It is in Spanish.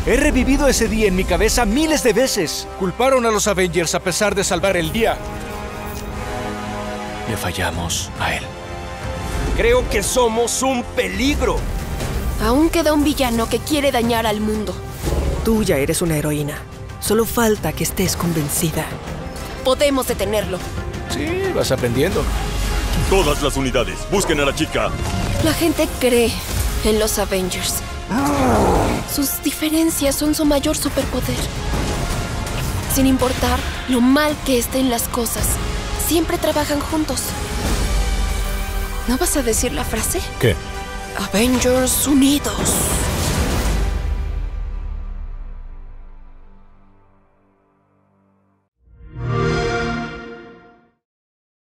He revivido ese día en mi cabeza miles de veces. Culparon a los Avengers a pesar de salvar el día. Le fallamos a él. Creo que somos un peligro. Aún queda un villano que quiere dañar al mundo. Tú ya eres una heroína. Solo falta que estés convencida. Podemos detenerlo. Sí, vas aprendiendo. Todas las unidades, busquen a la chica. La gente cree en los Avengers. Sus diferencias son su mayor superpoder. Sin importar lo mal que estén las cosas, siempre trabajan juntos. ¿No vas a decir la frase? ¿Qué? Avengers unidos.